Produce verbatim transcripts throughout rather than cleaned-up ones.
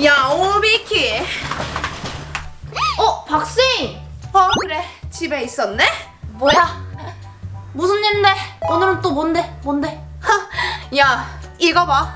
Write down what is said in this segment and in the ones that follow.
야, 오비키. 어, 박스인. 어, 그래. 집에 있었네? 뭐야? 무슨 일인데? 오늘은 또 뭔데? 뭔데? 야, 이거 봐.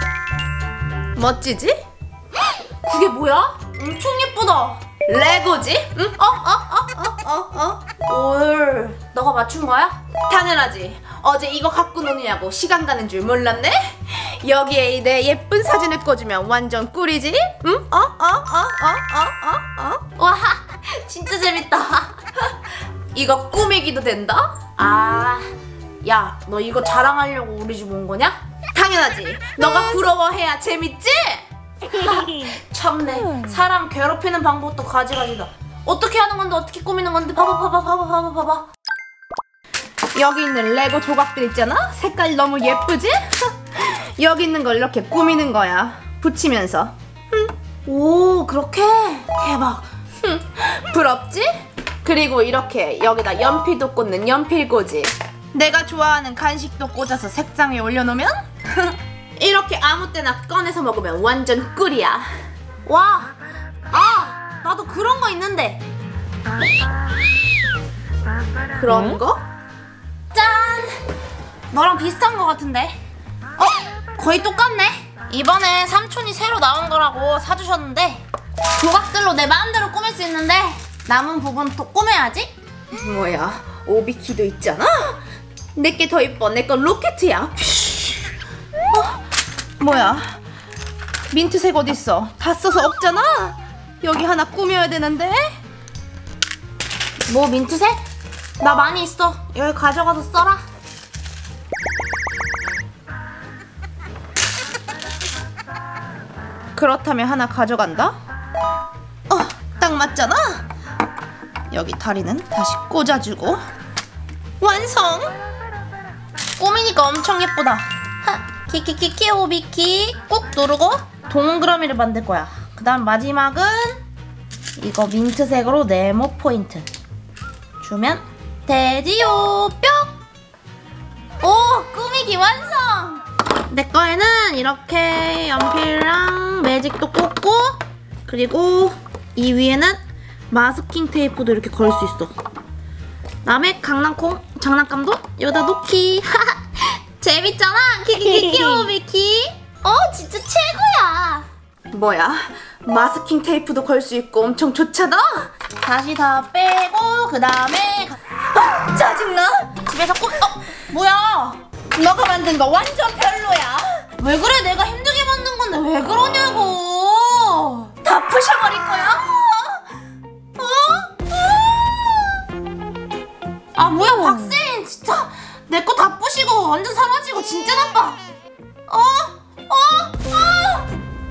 멋지지? 그게 뭐야? 엄청 예쁘다. 레고지? 응? 어, 어, 어, 어, 어, 어. 올, 너가 맞춘 거야? 당연하지. 어제 이거 갖고 노느냐고 시간 가는 줄 몰랐네? 여기에 내 예쁜 사진을 꽂으면 완전 꿀이지? 응? 어? 어? 어? 어? 어? 어? 어? 와, 진짜 재밌다. 이거 꾸미기도 된다? 아, 야, 너 이거 자랑하려고 우리 집 온 거냐? 당연하지. 너가 부러워해야 재밌지? 참네. 사람 괴롭히는 방법도 가지가지다. 어떻게 하는 건데 어떻게 꾸미는 건데 봐봐 봐봐 봐봐 봐봐 봐봐. 여기 있는 레고 조각들 있잖아? 색깔 너무 예쁘지? 여기 있는 걸 이렇게 꾸미는 거야. 붙이면서. 오, 그렇게? 대박. 부럽지? 그리고 이렇게 여기다 연필도 꽂는 연필꽂이. 내가 좋아하는 간식도 꽂아서 책상에 올려놓으면 이렇게 아무 때나 꺼내서 먹으면 완전 꿀이야. 와, 아, 나도 그런 거 있는데. 그런 응? 거? 짠! 너랑 비슷한 거 같은데? 어? 거의 똑같네? 이번에 삼촌이 새로 나온 거라고 사주셨는데 조각들로 내 마음대로 꾸밀 수 있는데 남은 부분 또 꾸며야지? 뭐야, 오비키도 있잖아? 내게 더 이뻐. 내 건 로켓이야. 어? 뭐야, 민트색 어딨어? 다 써서 없잖아? 여기 하나 꾸며야 되는데? 뭐 민트색? 나 많이 있어. 여기 가져가서 써라. 그렇다면 하나 가져간다? 어, 딱 맞잖아? 여기 다리는 다시 꽂아주고 완성! 꾸미니까 엄청 예쁘다. 하, 키키키키 오비키 꾹 누르고 동그라미를 만들 거야. 그 다음 마지막은 이거 민트색으로 네모 포인트 주면 되지요. 뿅! 오, 꾸미기 완성! 내 거에는 이렇게 연필이랑 매직도 꽂고 그리고 이 위에는 마스킹 테이프도 이렇게 걸 수 있어. 남의 강낭콩 장난감도 여기다 놓기. 재밌잖아. 키키키키 오비키. 어, 진짜 최고야. 뭐야, 마스킹 테이프도 걸 수 있고 엄청 좋잖아? 다시 다 빼고 그 다음에 아, 짜증나? 집에서 꼭 어, 뭐야? 너가 만든 거 완전 별로야. 왜 그래? 내가 힘들게 만든 건데 왜 그러냐고. 다 부셔버릴 거야. 어? 아 뭐야 박세인 진짜 내 거 다 부시고 완전 사라지고 진짜 나빠. 어? 어? 어?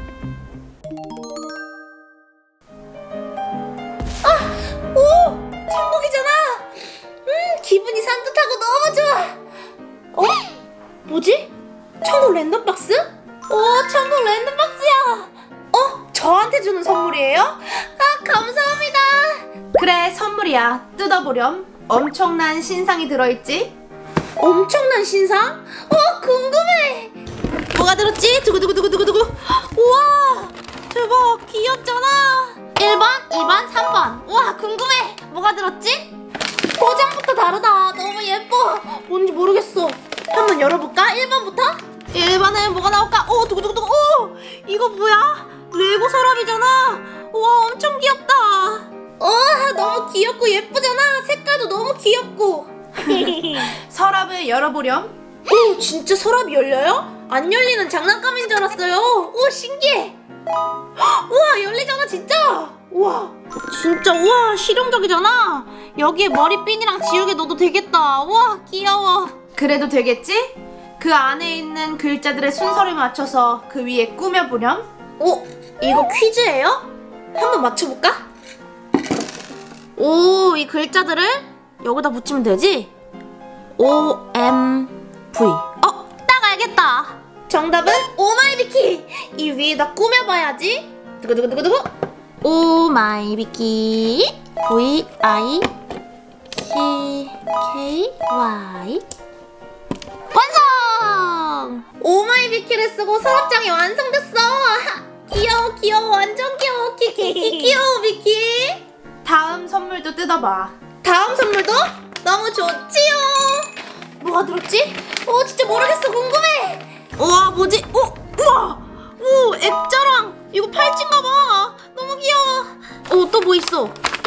아! 오! 천국이잖아. 음 기분이 산뜻하고 너무 좋아. 어? 뭐지? 천국 랜덤박스? 오, 천국 랜덤박스야. 어? 저한테 주는 선물이에요? 아, 감사합니다. 그래, 선물이야. 뜯어보렴. 엄청난 신상이 들어있지? 엄청난 신상? 어, 궁금해. 뭐가 들었지? 두구두구두구두구두구. 우와, 대박, 귀엽잖아. 일 번, 이 번, 삼 번. 우와, 궁금해. 뭐가 들었지? 포장부터 다르다. 너무 예뻐. 뭔지 모르겠어. 한번 열어볼까? 일 번부터? 일 번에 뭐가 나올까? 오, 두구두구두구. 오, 이거 뭐야? 레고 서랍이잖아. 우와, 엄청 귀엽다. 와, 너무 귀엽고 예쁘잖아. 색깔도 너무 귀엽고. 서랍을 열어보렴. 오, 진짜 서랍이 열려요? 안 열리는 장난감인 줄 알았어요. 오, 신기해. 우와, 열리잖아 진짜. 우와, 진짜 우와 실용적이잖아. 여기에 머리핀이랑 지우개 넣어도 되겠다. 우와, 귀여워. 그래도 되겠지? 그 안에 있는 글자들의 순서를 맞춰서 그 위에 꾸며보렴. 오, 이거 퀴즈예요? 한번 맞춰볼까? 오, 이 글자들을 여기다 붙이면 되지? O, M, V. 어, 딱 알겠다. 정답은 오마이비키. 이 위에다 꾸며봐야지. 두구두구두구두구. 오마이비키. V, I, C, K, Y. 완성! 오마이비키를 쓰고 서랍장이 완성됐어. 귀여워 귀여워 완전 귀여워. 키키키 귀여워 비키. 다음 선물도 뜯어봐. 다음 선물도 너무 좋지요. 뭐가 들었지? 어 진짜 모르겠어. 궁금해. 우와 뭐지? 어 우와 오 액자랑 이거 팔찌인가 봐. 너무 귀여워. 어 또 뭐 있어?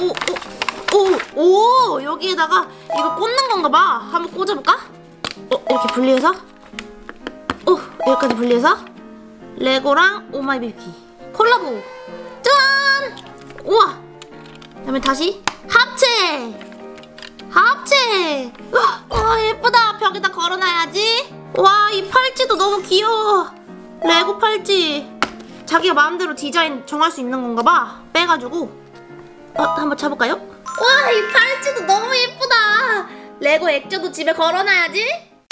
오오오 오, 여기에다가 이거 꽂는 건가 봐. 한번 꽂아볼까? 어 이렇게 분리해서 오 여기까지 분리해서 레고랑 오마이비키 콜라보. 짠! 우와. 그다음에 다시 합체. 합체. 와 예쁘다. 벽에다 걸어놔야지. 와 이 팔찌도 너무 귀여워. 레고 팔찌. 자기가 마음대로 디자인 정할 수 있는 건가 봐. 빼가지고 어 한번 쳐볼까요? 와 이 팔찌도 너무 예쁘다. 레고 액자도 집에 걸어놔야지.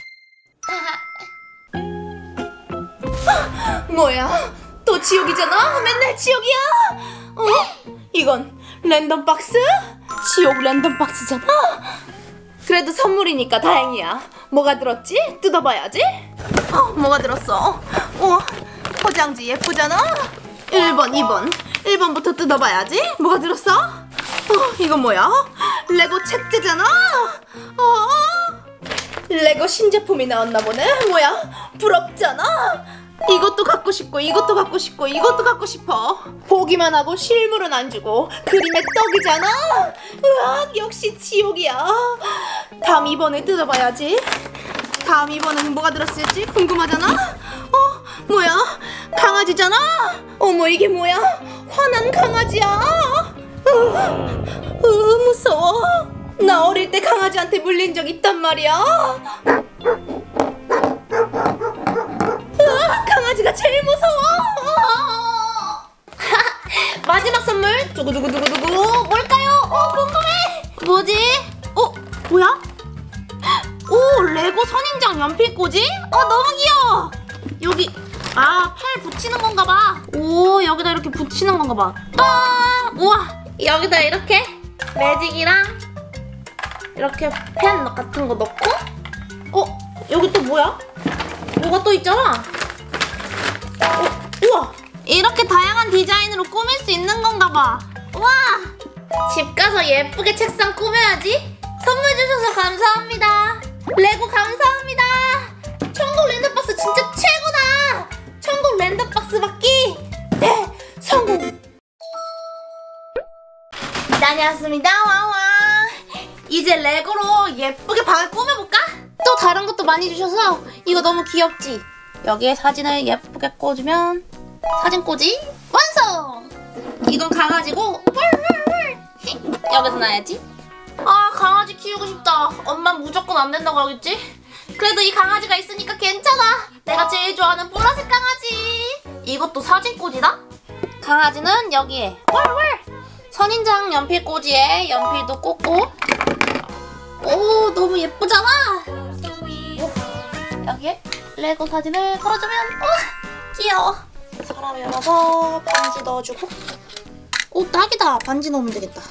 뭐야? 또 지옥이잖아? 맨날 지옥이야? 어? 이건 랜덤 박스? 지옥 랜덤 박스잖아? 그래도 선물이니까 다행이야. 뭐가 들었지? 뜯어봐야지. 어, 뭐가 들었어? 우와, 포장지 예쁘잖아? 일 번, 이 번. 일 번부터 뜯어봐야지. 뭐가 들었어? 어, 이건 뭐야? 레고 책재잖아? 어? 레고 신제품이 나왔나 보네? 뭐야? 부럽잖아? 이것도 갖고 싶고 이것도 갖고 싶고 이것도 갖고 싶어. 보기만 하고 실물은 안 주고 그림의 떡이잖아. 으악 역시 지옥이야. 다음 이 번을 뜯어봐야지. 다음 이 번에는 뭐가 들었을지 궁금하잖아. 어 뭐야 강아지잖아. 어머 이게 뭐야 화난 강아지야. 으, 으 무서워. 나 어릴 때 강아지한테 물린 적 있단 말이야. 으아, 강아지가 제일 무서워. 마지막 선물 두구두구두구두구 뭘까요? 어 궁금해. 뭐지? 어 뭐야? 오 레고 선인장 연필꽂이? 어 너무 귀여워. 여기 아 팔 붙이는 건가 봐. 오 여기다 이렇게 붙이는 건가 봐. 딱 우와 여기다 이렇게 매직이랑 이렇게 펜 같은 거 넣고 어 여기 또 뭐야? 뭐가 또 있잖아. 어, 우와 이렇게 다양한 디자인으로 꾸밀 수 있는 건가 봐. 우와 집 가서 예쁘게 책상 꾸며야지. 선물 주셔서 감사합니다. 레고 감사합니다. 천국 랜덤박스 진짜 최고다. 천국 랜덤박스 받기 네 성공. 다녀왔습니다. 와와. 이제 레고로 예쁘게 방을 꾸며볼까? 또 다른 것도 많이 주셔서 이거 너무 귀엽지? 여기에 사진을 예쁘게 꽂으면 사진꽂이 완성! 이건 강아지고 여기서 놔야지. 아 강아지 키우고 싶다. 엄마는 무조건 안 된다고 하겠지? 그래도 이 강아지가 있으니까 괜찮아. 내가 제일 좋아하는 보라색 강아지. 이것도 사진꽂이다? 강아지는 여기에 선인장 연필꽂이에 연필도 꽂고 오 너무 예쁘잖아. 오, 여기에 레고 사진을 걸어주면 오 귀여워. 서랍 열어서 반지 넣어주고 오 딱이다. 반지 넣으면 되겠다.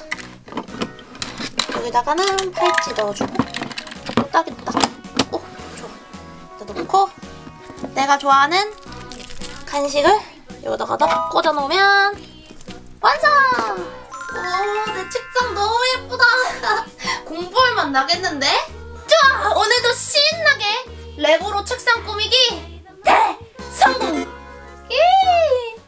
여기다가는 팔찌 넣어주고 오 딱이다. 오 좋아. 여기다 넣고 내가 좋아하는 간식을 여기다가 넣어 꽂아놓으면 완성! 오, 내 책상 너무 예쁘다. 공부할 맛 나겠는데? 좋아! 오늘도 신나게 레고로 책상 꾸미기 대성공! 예!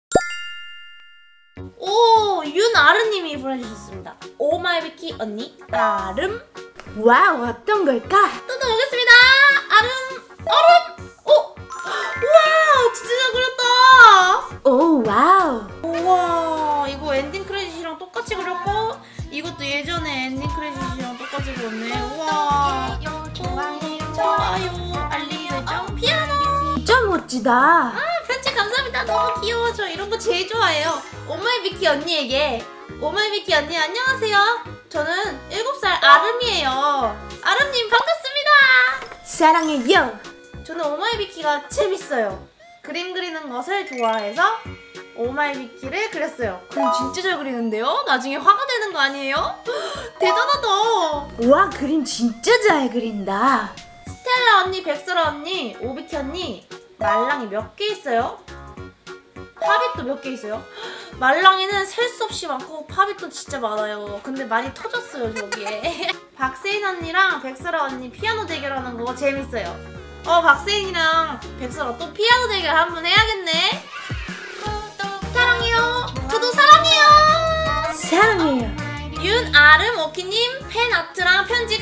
오, 윤아름님이 보내주셨습니다. 오마이비키 언니 아름. 와우 어떤 걸까? 뜯어보겠습니다. 아름, 아름. 오, 우와, 진짜 잘 그렸다. 오 와우. 우와 이거 엔딩 크레딧이랑 똑같이 그렸고 이것도 예전에 엔딩 크레딧이랑 똑같이 그렸네. 우와 좋아요 좋아요 알림 설정 피아노. 진짜 멋지다. 아 편지 감사합니다. 너무 귀여워. 저 이런 거 제일 좋아해요. 오마이비키 언니에게 오마이비키 언니 안녕하세요. 저는 일곱 살 아름이에요. 아름님 반갑습니다. 사랑해요. 저는 오마이비키가 재밌어요. 그림 그리는 것을 좋아해서 오마이비키를 그렸어요. 그림 진짜 잘 그리는데요? 나중에 화가 되는 거 아니에요? 대단하다. 와 그림 진짜 잘 그린다. 스텔라 언니, 백설아 언니, 오비키 언니 말랑이 몇 개 있어요? 팝잇도 몇 개 있어요? 말랑이는 셀 수 없이 많고 팝잇도 진짜 많아요. 근데 많이 터졌어요 저기에. 박세인 언니랑 백설아 언니 피아노 대결하는 거 재밌어요. 어 박세인이랑 백설아 또 피아노 대결 한번 해야겠네. 사랑해요. 저도 사랑해요. 사랑해요. 윤아름 오키님 팬아트랑 편지